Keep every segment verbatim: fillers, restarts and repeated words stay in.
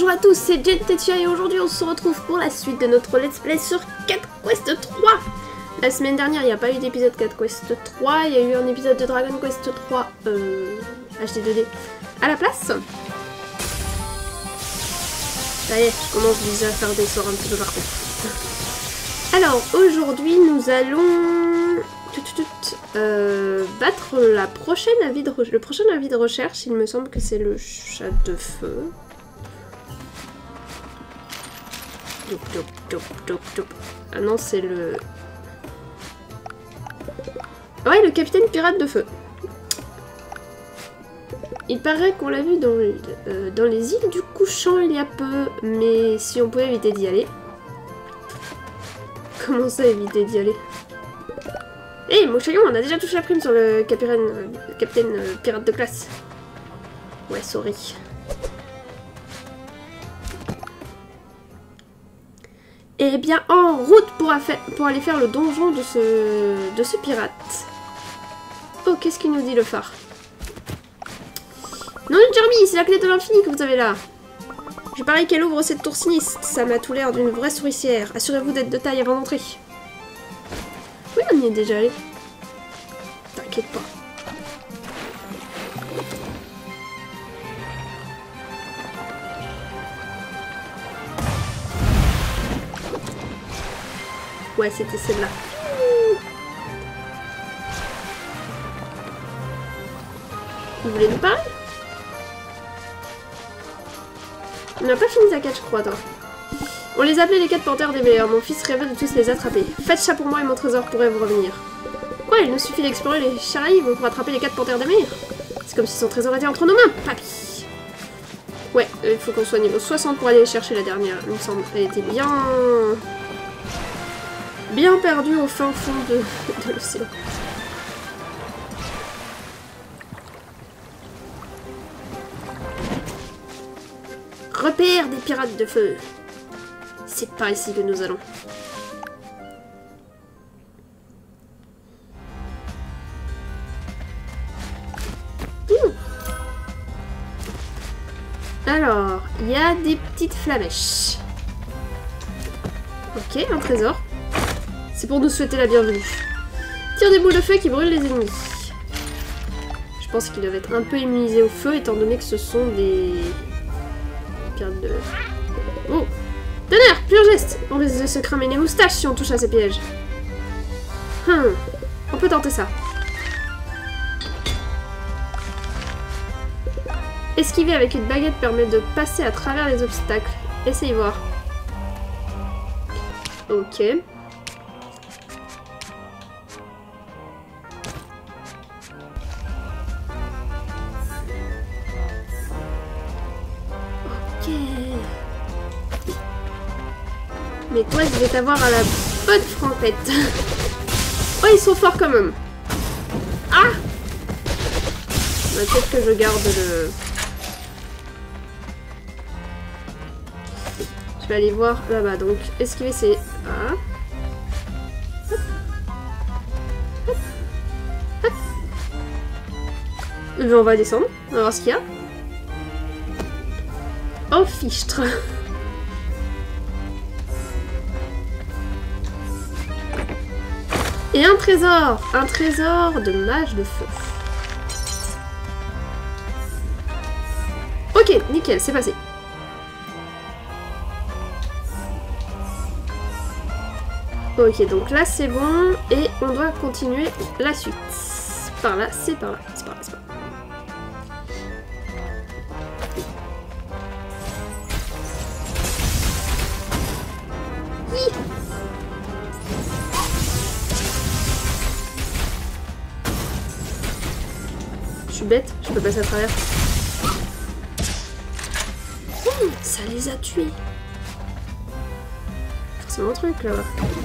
Bonjour à tous, c'est Jentetia et aujourd'hui on se retrouve pour la suite de notre let's play sur Cat Quest trois. La semaine dernière il n'y a pas eu d'épisode Cat Quest trois, il y a eu un épisode de Dragon Quest trois euh, H D deux D à la place. Ça y est, je commence déjà à faire des sorts un petit peu partout. Alors aujourd'hui nous allons tout, tout, tout, euh, battre la prochaine avis de le prochain avis de recherche. Il me semble que c'est le chat de feu. Toup, toup, toup, toup, toup. Ah non, c'est le... Ouais, le capitaine pirate de feu. Il paraît qu'on l'a vu dans, euh, dans les îles du couchant il y a peu, mais si on pouvait éviter d'y aller. Comment ça, éviter d'y aller? Hé, hey, Mochaillon, on a déjà touché la prime sur le capitaine, euh, capitaine euh, pirate de classe. Ouais, sorry. Eh bien, en route pour, pour aller faire le donjon de ce, de ce pirate. Oh, qu'est-ce qu'il nous dit le phare? Non, Jeremy, c'est la clé de l'infini que vous avez là. Je parie qu'elle ouvre cette tour sinistre. Ça m'a tout l'air d'une vraie souricière. Assurez-vous d'être de taille avant d'entrer. Oui, on y est déjà allé. T'inquiète pas. Ouais, c'était celle-là. Vous voulez nous parler? On n'a pas fini ta quête, je crois, toi. On les appelait les quatre panthères des meilleurs. Mon fils rêvait de tous les attraper. Faites ça pour moi et mon trésor pourrait vous revenir. Ouais, il nous suffit d'explorer les Sharaïves pour attraper les quatre panthères des meilleurs. C'est comme si son trésor était entre nos mains, papy. Ouais, il faut qu'on soit niveau soixante pour aller chercher la dernière, il me semble. Elle était bien... bien perdue au fin fond de, de l'océan. Repère des pirates de feu. C'est par ici que nous allons. Mmh. Alors, il y a des petites flamèches. Ok, un trésor. C'est pour nous souhaiter la bienvenue. Tire des boules de feu qui brûlent les ennemis. Je pense qu'ils doivent être un peu immunisés au feu étant donné que ce sont des... pirates de... Oh! Tonnerre! Plus geste! On risque de se cramer les moustaches si on touche à ces pièges. Hum. On peut tenter ça. Esquiver avec une baguette permet de passer à travers les obstacles. Essaye voir. Ok. Mais toi, je vais t'avoir à la bonne frappette. Oh, ils sont forts quand même. Ah! Bah, peut-être que je garde le... Je vais aller voir là-bas. Donc, esquiver, c'est... Ah. Hop. Hop. Hop. Et on va descendre. On va voir ce qu'il y a. Oh, fichtre. Et un trésor! Un trésor de mage de feu. Ok, nickel, c'est passé. Ok, donc là c'est bon. Et on doit continuer la suite. Par là, c'est par là. C'est par là, c'est par là. Je suis bête, je peux passer à travers. Oh, ça les a tués. Forcément un truc là.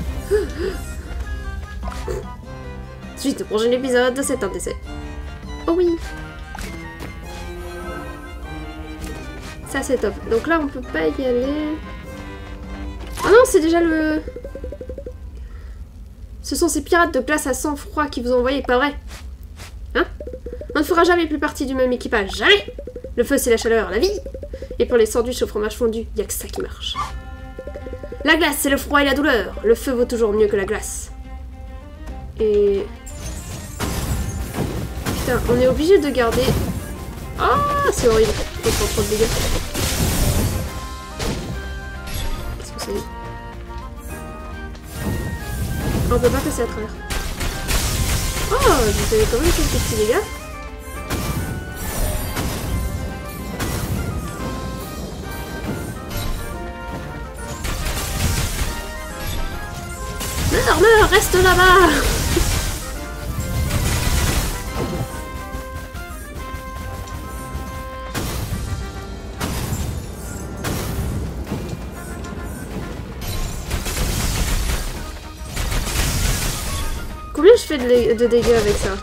Suite au prochain épisode, c'est un décès. Oh oui. Ça c'est top. Donc là on peut pas y aller. Oh non, c'est déjà le... Ce sont ces pirates de classe à sang-froid qui vous ont envoyé, pas vrai? Hein? On ne fera jamais plus partie du même équipage, jamais! Le feu c'est la chaleur, la vie! Et pour les sandwichs au fromage fondu, y a que ça qui marche. La glace, c'est le froid et la douleur. Le feu vaut toujours mieux que la glace. Et... Putain, on est obligé de garder... Ah, c'est horrible. On prend trop de dégâts. Qu'est-ce que c'est? On peut pas passer à travers. Oh, j'ai fait quand même quelques petits dégâts. Meurs, meurs, reste là-bas. Combien je fais de, de dégâts avec ça?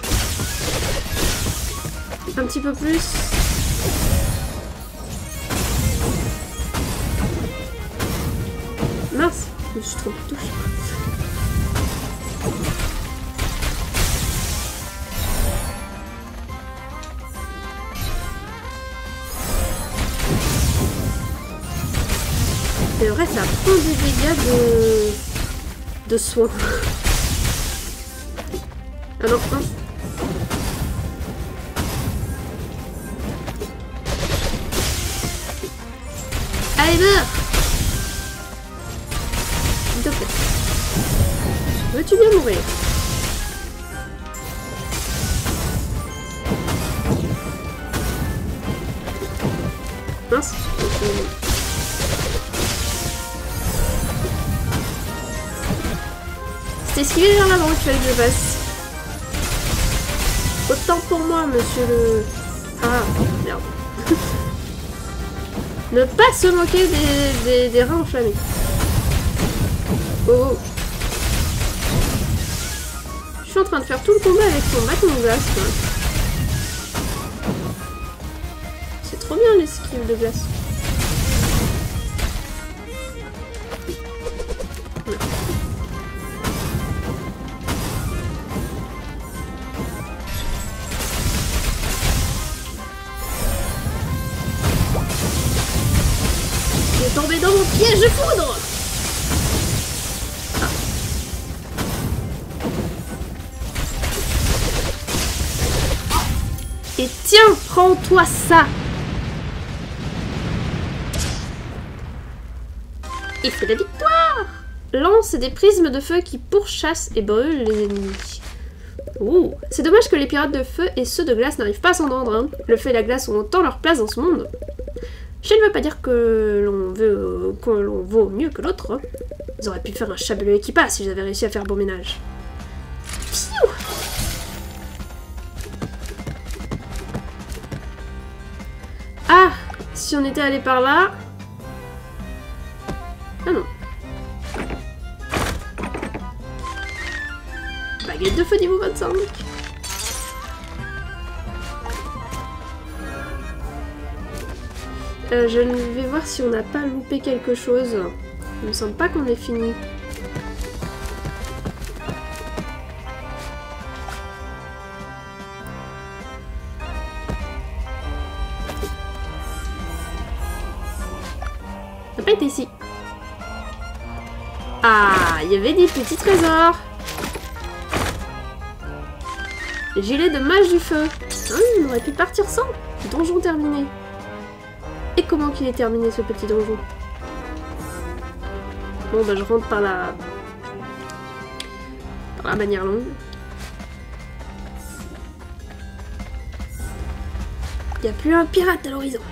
Un petit peu plus. Mince, je me suis trompée de touche. C'est vrai, ça prend des dégâts de... de soins. Ah non, non. Allez, meurs! S'il te plaît. Veux-tu bien mourir? Mince. C'est esquivé vers l'avant qu'il fallait que je fasse. Autant pour moi, monsieur le... Ah, merde. Ne pas se moquer des, des, des reins enflammés. Oh. Je suis en train de faire tout le combat avec son bâton de glace. C'est trop bien l'esquive de glace. Tombé dans mon piège de foudre. Ah. Et tiens, prends-toi ça. Et c'est la victoire. Lance des prismes de feu qui pourchassent et brûlent les ennemis. Ouh. C'est dommage que les pirates de feu et ceux de glace n'arrivent pas à s'entendre. Hein. Le feu et la glace ont autant leur place dans ce monde. Je ne veux pas dire que l'on veut que l'on vaut mieux que l'autre. Hein. Ils auraient pu faire un chabeleux équipage si j'avais réussi à faire bon ménage. Piou. Ah, si on était allé par là. Ah non. Baguette de feu niveau vingt-cinq. Euh, je vais voir si on n'a pas loupé quelque chose. Il me semble pas qu'on ait fini. Ça n'a pas été ici. Ah, il y avait des petits trésors. Gilet de mage du feu. Ah, on aurait pu partir sans. Donjon terminé. Et comment qu'il est terminé ce petit donjon? Bon bah je rentre par la... par la bannière longue. Il n'y a plus un pirate à l'horizon.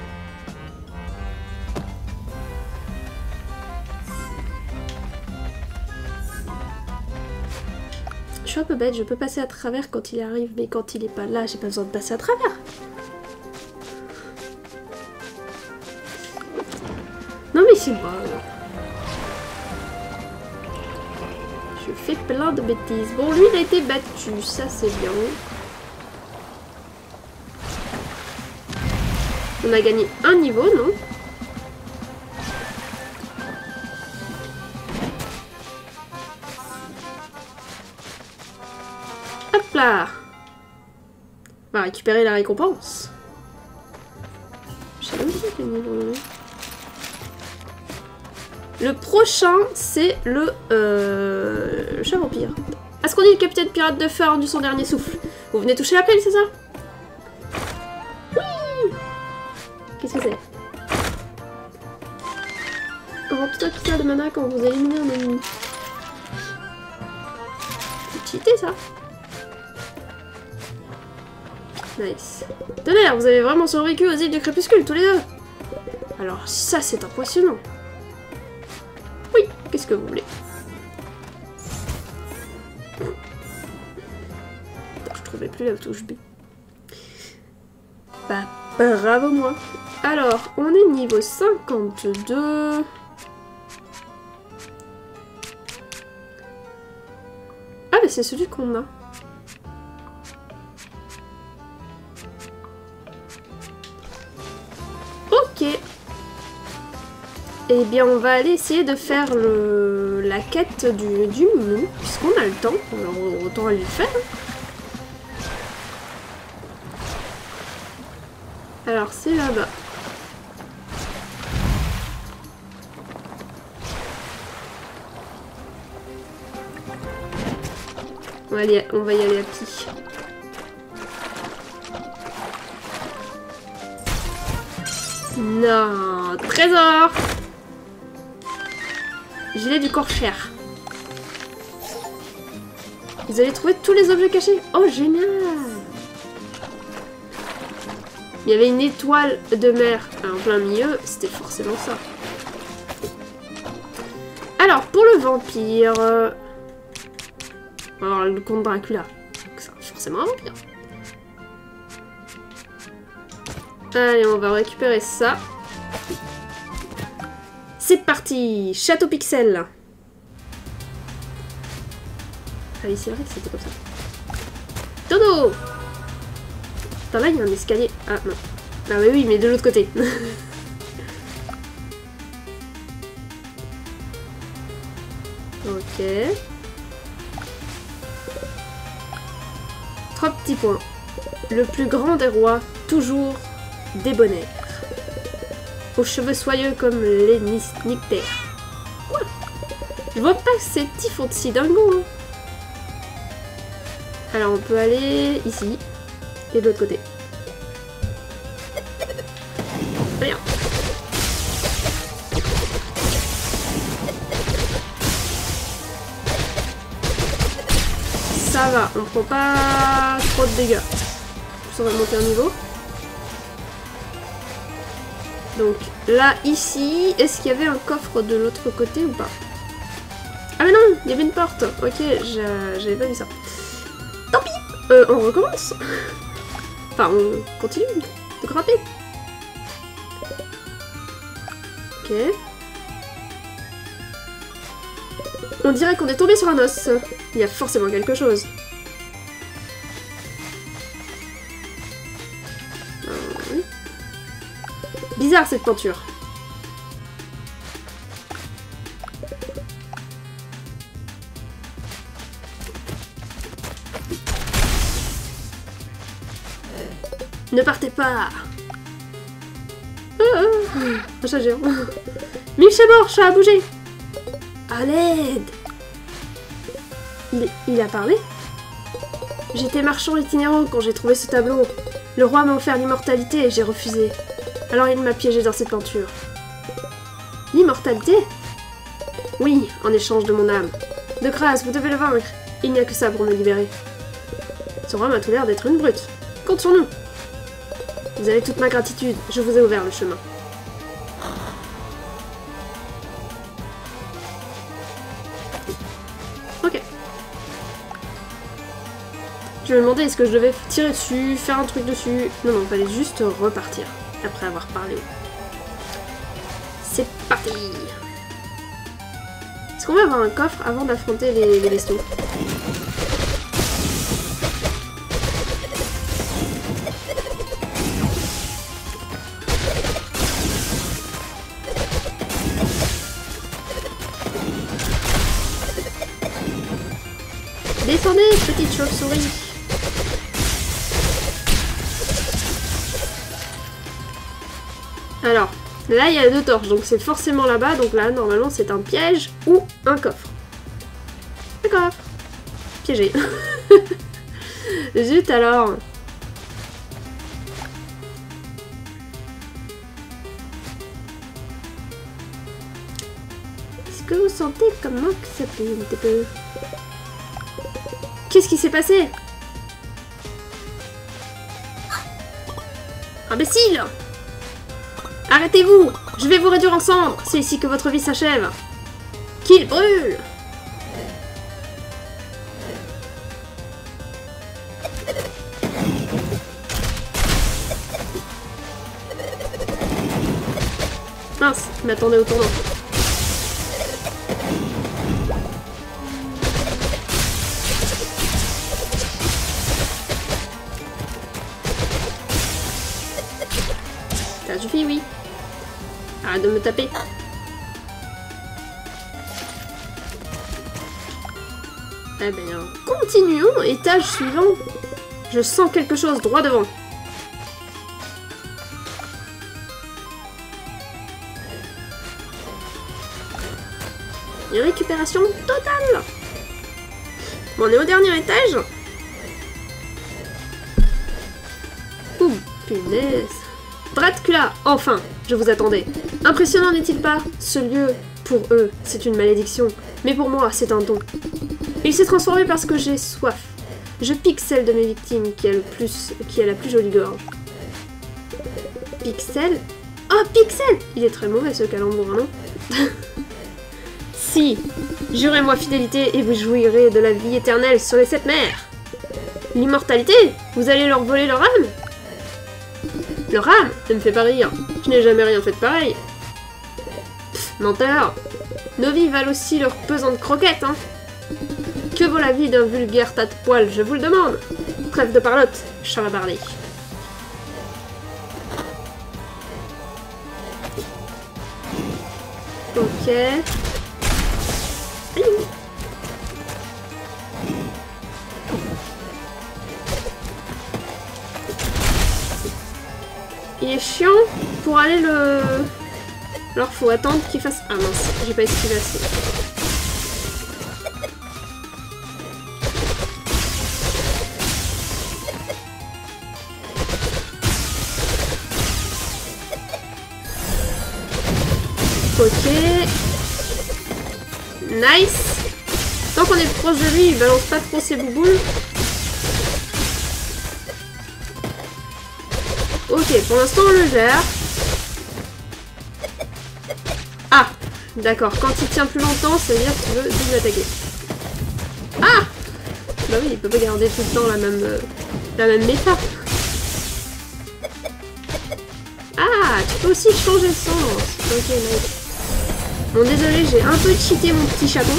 Je suis un peu bête, je peux passer à travers quand il arrive, mais quand il est pas là, j'ai pas besoin de passer à travers. Non mais c'est moi. Je fais plein de bêtises. Bon, lui il a été battu, ça c'est bien. On a gagné un niveau, non? Hop là! On va récupérer la récompense. J'ai oublié. les niveaux. Le prochain, c'est le, euh, le chat vampire. Ascondi, le capitaine pirate de feu, a rendu son dernier souffle. Vous venez toucher l'appel, c'est ça? Oui. Qu'est-ce que c'est? Remplis un cristal de mana quand vous éliminez un ennemi. C'est cheaté ça. Nice. Tonnerre, vous avez vraiment survécu aux îles du crépuscule, tous les deux. Alors ça, c'est impressionnant. Oui, qu'est-ce que vous voulez? Attends, je trouvais plus la touche B. Bah, bravo moi. Alors, on est niveau cinquante-deux. Ah, mais c'est celui qu'on a. Ok. Eh bien, on va aller essayer de faire le... la quête du, du minou, puisqu'on a le temps. Alors, autant aller le faire. Alors, c'est là-bas. On va, aller, on va y aller à pied. Non, trésor. Gilet du corsaire. Vous avez trouvé tous les objets cachés? Oh, génial! Il y avait une étoile de mer en plein milieu, c'était forcément ça. Alors, pour le vampire... Euh... On va avoir le comte Dracula. C'est forcément un vampire. Allez, on va récupérer ça. C'est parti! Château Pixel. Ah oui, c'est vrai que c'était comme ça. Dodo! Attends, là, il y a un escalier. Ah, non. Ah oui, oui, mais de l'autre côté. Ok. Trois petits points. Le plus grand des rois, toujours débonnaire. Aux cheveux soyeux comme les nictères. Quoi? Je vois pas que ces petits font de si dingo. Hein. Alors on peut aller ici. Et de l'autre côté. Allez, hein. Ça va, on prend pas trop de dégâts. On va monter un niveau. Donc là, ici, est-ce qu'il y avait un coffre de l'autre côté ou pas? Ah mais non, il y avait une porte. Ok, j'avais pas vu ça. Tant pis, euh, on recommence. Enfin, on continue de grimper. Ok. On dirait qu'on est tombé sur un os. Il y a forcément quelque chose. Bizarre cette peinture. Ne partez pas. Ah, ah, un chat géant. Mich est mort, chat a bougé. À l'aide. Il, il a parlé? J'étais marchand itinérant quand j'ai trouvé ce tableau. Le roi m'a offert l'immortalité et j'ai refusé. Alors il m'a piégé dans cette peinture. L'immortalité? Oui, en échange de mon âme. De grâce, vous devez le vaincre. Il n'y a que ça pour me libérer. Ce roi m'a tout l'air d'être une brute. Compte sur nous. Vous avez toute ma gratitude. Je vous ai ouvert le chemin. Ok. Je me demandais est-ce que je devais tirer dessus, faire un truc dessus. Non, non, il fallait juste repartir. Après avoir parlé. C'est parti. Est-ce qu'on va avoir un coffre avant d'affronter les, les bestiaux? Descendez, petite chauve-souris. Alors, là il y a deux torches, donc c'est forcément là-bas, donc là normalement c'est un piège ou un coffre. Un coffre. Piégé. Zut alors. Est-ce que vous sentez comment que ça pue un petit peu? Qu'est-ce qui s'est passé? Imbécile! Arrêtez-vous! Je vais vous réduire en cendres! C'est ici que votre vie s'achève! Qu'il brûle! Mince, je m'attendais au tournant. Ça suffit, oui. Arrête de me taper. Eh bien, continuons. Étage suivant. Je sens quelque chose droit devant. Une récupération totale. Bon, on est au dernier étage. Ouh, punaise. Dracula, enfin, je vous attendais. Impressionnant n'est-il pas? Ce lieu, pour eux, c'est une malédiction. Mais pour moi, c'est un don. Il s'est transformé parce que j'ai soif. Je pique celle de mes victimes qui a, le plus, qui a la plus jolie gorge. Pixel? Oh, Pixel! Il est très mauvais ce calembour, non? Si, jurez-moi fidélité et vous jouirez de la vie éternelle sur les sept mers. L'immortalité? Vous allez leur voler leur âme? Leur âme? Ça me fait pas rire. Je n'ai jamais rien fait de pareil. Pff, menteur. Nos vies valent aussi leur pesante croquette, hein. Que vaut la vie d'un vulgaire tas de poils, je vous le demande? Trêve de parlotte, chalabarlé. Ok. Allez. Il est chiant pour aller le... Alors faut attendre qu'il fasse... Ah mince, j'ai pas esquivé assez. Ok. Nice. Tant qu'on est proche de lui, il balance pas trop ses bouboules. Ok, pour l'instant on le gère. Ah, d'accord, quand il tient plus longtemps, ça veut dire que tu veux double attaquer. Ah! Bah oui, il peut pas garder tout le temps la même, euh, la même méta. Ah, tu peux aussi changer de sens. Ok, nice. Bon, désolé, j'ai un peu cheaté mon petit chaton.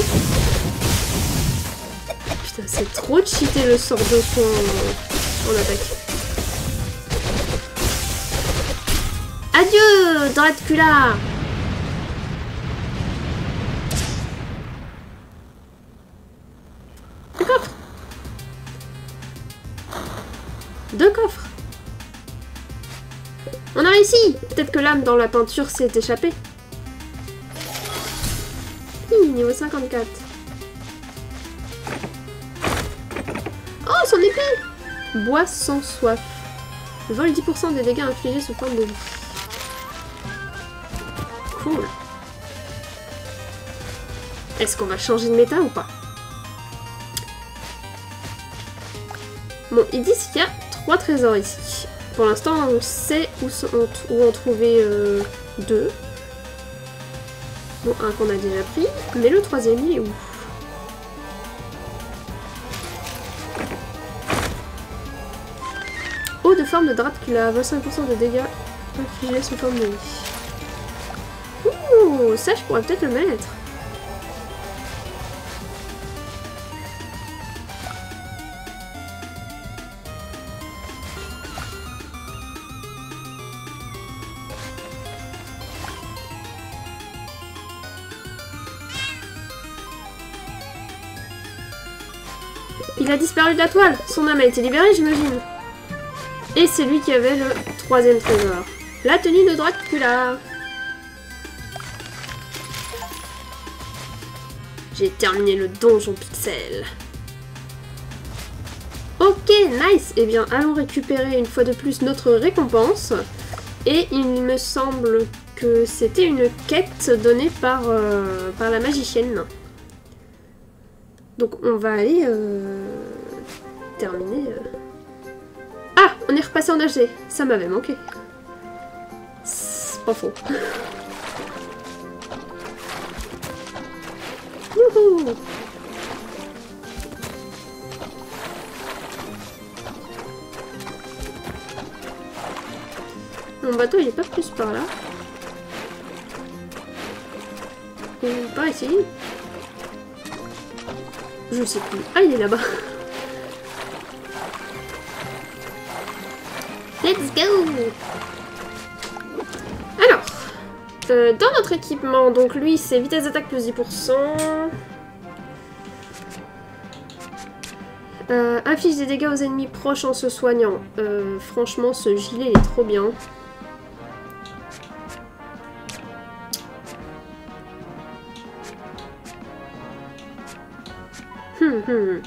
Putain, c'est trop cheaté le sort de son en, en attaque. Adieu, Dracula! Un coffre! Deux coffres! On a réussi! Peut-être que l'âme dans la peinture s'est échappée. Hi, niveau cinquante-quatre. Oh, son épée! Bois sans soif. Vole dix pour cent des dégâts infligés sous forme de vie. Cool. Est-ce qu'on va changer de méta ou pas? Bon, ils disent qu'il y a trois trésors ici. Pour l'instant, on sait où, sont, où en trouver euh, deux. Bon, un qu'on a déjà pris, mais le troisième, il est où? Eau de forme de Dracula, vingt-cinq pour cent de dégâts infligés sous forme de vie. Ouh, ça je pourrais peut-être le mettre. Il a disparu de la toile. Son âme a été libérée, j'imagine. Et c'est lui qui avait le troisième trésor. La tenue de Dracula. J'ai terminé le donjon pixel. Ok, nice. Eh bien, allons récupérer une fois de plus notre récompense. Et il me semble que c'était une quête donnée par, euh, par la magicienne. Donc on va aller euh, terminer. Euh... Ah, on est repassé en H D. Ça m'avait manqué. C'est pas faux. Youhou! Mon bateau il est pas plus par là. Ou par ici. Je sais plus. Ah, il est là-bas. Let's go! Alors, euh, dans notre équipement, donc lui c'est vitesse d'attaque plus dix pour cent. Euh, inflige des dégâts aux ennemis proches en se soignant. Euh, franchement, ce gilet est trop bien. Hum, hum.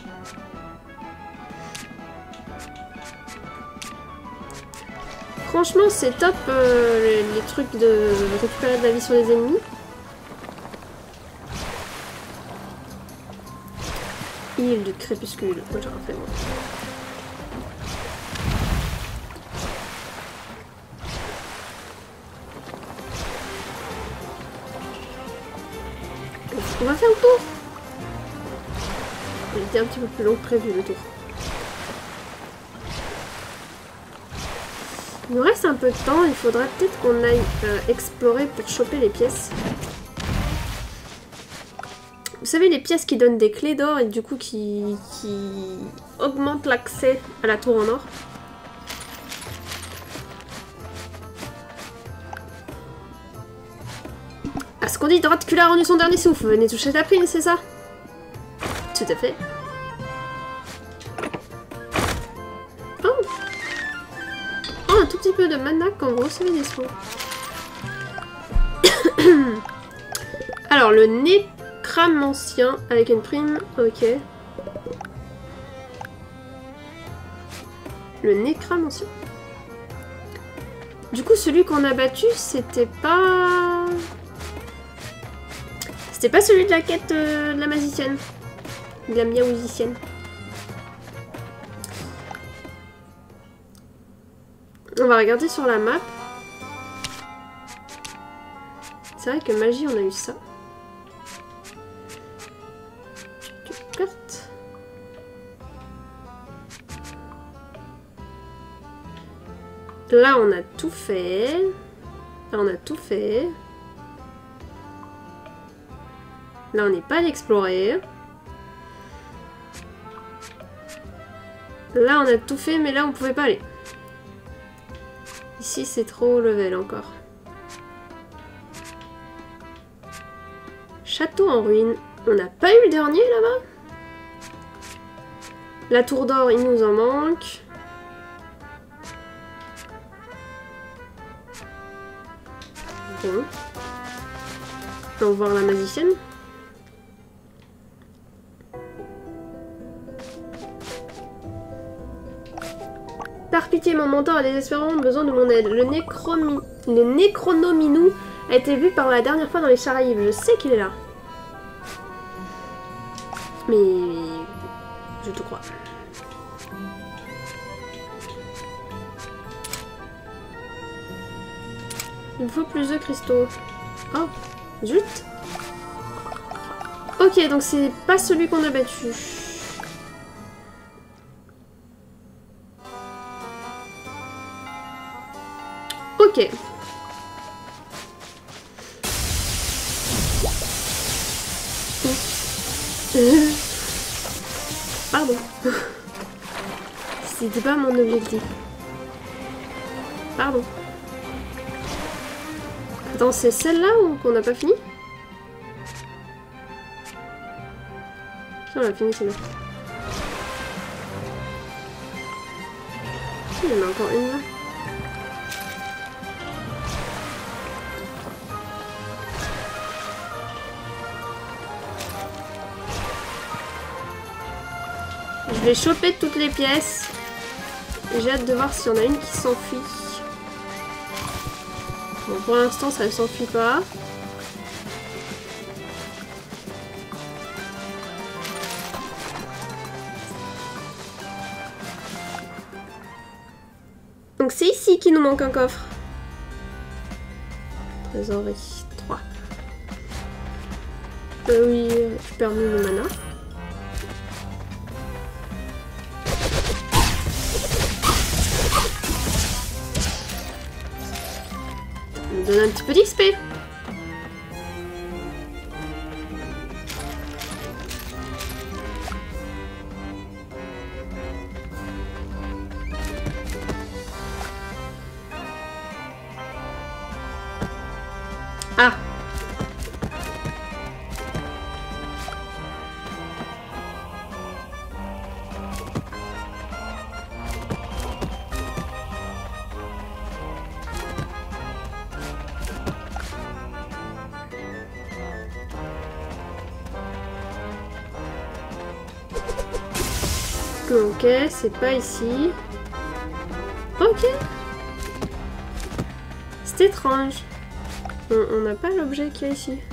Franchement, c'est top euh, les, les trucs de récupérer de la vie sur les ennemis. Île de crépuscule. Moi, j'aurais fait moi. On va faire le tour. Il était un petit peu plus long que prévu le tour. Il nous reste un peu de temps, il faudra peut-être qu'on aille euh, explorer pour choper les pièces. Vous savez, les pièces qui donnent des clés d'or et du coup qui, qui augmentent l'accès à la tour en or. À ce qu'on dit, Dracula a rendu son dernier souffle. Venez toucher ta prime, c'est ça? Tout à fait. Oh! Oh, un tout petit peu de mana quand vous recevez des soins. Alors, le nécromancien avec une prime. Ok. Le nécromancien. Du coup, celui qu'on a battu, c'était pas... C'était pas celui de la quête euh, de la magicienne. De la miaouzicienne. On va regarder sur la map. C'est vrai que magie, on a eu ça. Carte. Là, on a tout fait. Là, on a tout fait. Là, on n'est pas allé explorer. Là, on a tout fait, mais là, on pouvait pas aller. Ici, c'est trop haut level encore. Château en ruine. On n'a pas eu le dernier, là-bas? La tour d'or, il nous en manque. Bon. On va voir la magicienne. Par pitié, mon mentor a désespérément besoin de mon aide. Le, nécromi... le Necronominou a été vu par la dernière fois dans les Charaïbes. Je sais qu'il est là. Mais... je te crois. Il me faut plus de cristaux. Oh, zut. Ok, donc c'est pas celui qu'on a battu. Ok. Pardon. C'était pas mon objectif. Pardon. Attends, c'est celle-là ou qu'on n'a pas fini? Si, on a fini celle-là. Il y en a encore une là. Je vais choper toutes les pièces. J'ai hâte de voir s'il y en a une qui s'enfuit. Bon, pour l'instant, ça ne s'enfuit pas. Donc c'est ici qu'il nous manque un coffre. Trésorerie trois. Euh, oui, je perds le mana. Ça me donne un petit peu d'X P. Ah! Ok, c'est pas ici. Ok. C'est étrange. On n'a pas l'objet qu'il y a ici.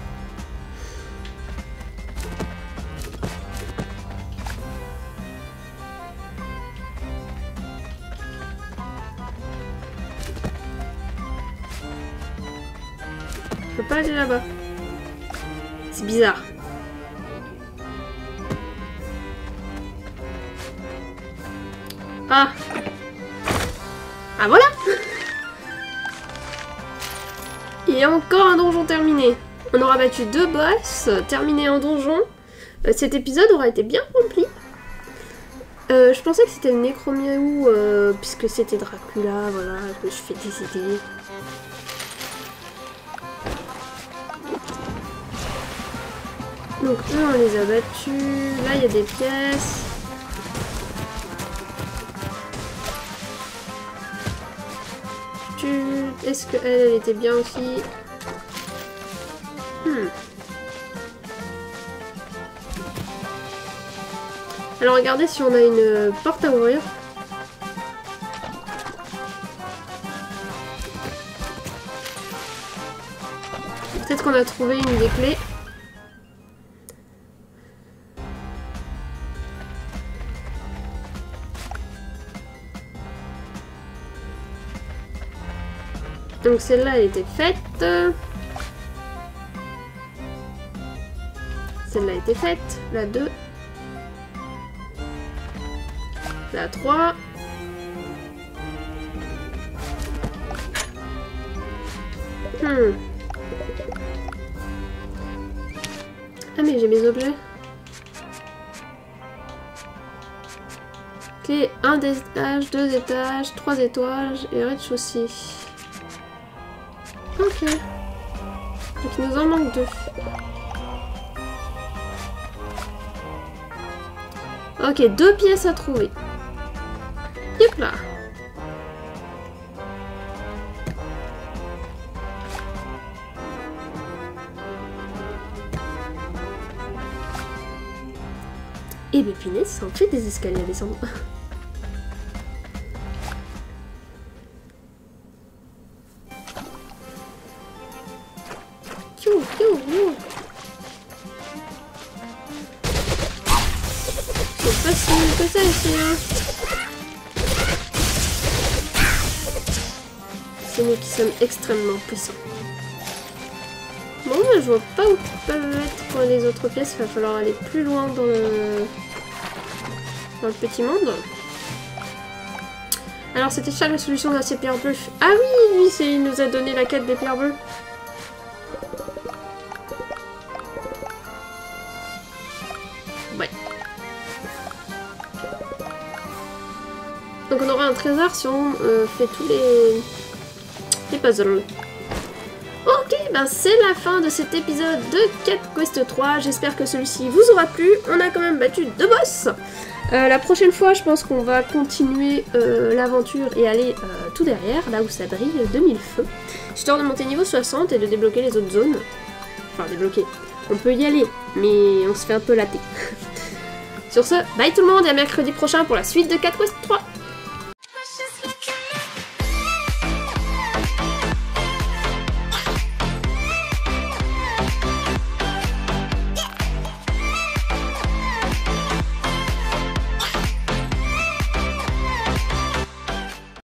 Je peux pas aller là-bas. C'est bizarre. Ah. Ah voilà. Et encore un donjon terminé. On aura battu deux boss, terminé un donjon. Euh, cet épisode aura été bien rempli. Euh, je pensais que c'était le Necromiaou, euh, puisque c'était Dracula, voilà, je me suis fait des idées. Donc eux, on les a battus. Là, il y a des pièces. Est-ce qu'elle, elle était bien aussi? Hmm. Alors regardez si on a une porte à ouvrir. Peut-être qu'on a trouvé une des clés. Donc celle-là, elle était faite. Celle-là était faite. La deux. La trois. Hmm. Ah mais j'ai mes objets. Clé un étage, deux étages, trois étages et rez-de-chaussée. Ok. Donc il nous en manque deux. Ok, deux pièces à trouver. Yep là. Et ben punaise, ça en fait des escaliers à descendre. C'est pas si nul que ça ici, hein. C'est nous qui sommes extrêmement puissants. Bon, je vois pas où peuvent être les autres pièces. Il va falloir aller plus loin dans le, dans le petit monde. Alors, c'était ça la solution de ces pierres bleues. Ah oui, lui, il nous a donné la quête des pierres bleues. Ouais. Donc on aura un trésor si on euh, fait tous les, les puzzles. Ok, ben c'est la fin de cet épisode de Cat Quest trois. J'espère que celui-ci vous aura plu. On a quand même battu deux boss. Euh, la prochaine fois, je pense qu'on va continuer euh, l'aventure et aller euh, tout derrière, là où ça brille de mille feux. Histoire de monter niveau soixante et de débloquer les autres zones. Enfin, débloquer. On peut y aller, mais on se fait un peu latter. Sur ce, bye tout le monde et à mercredi prochain pour la suite de quatre Quest trois.